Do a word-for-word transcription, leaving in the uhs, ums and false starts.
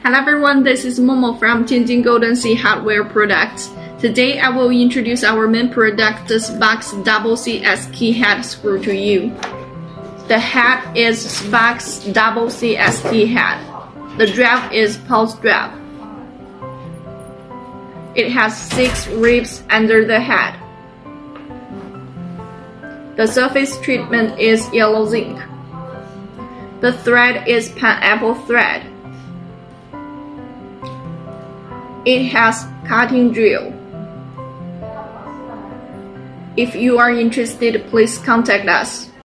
Hello everyone, this is Momo from Tianjin Goldensea Hardware Products. Today I will introduce our main product, the spax double C S key head screw to you. The head is spax double C S key head. The drive is pozi drive. It has six ribs under the head. The surface treatment is yellow zinc. The thread is pineapple thread. It has cutting drill. If you are interested, please contact us.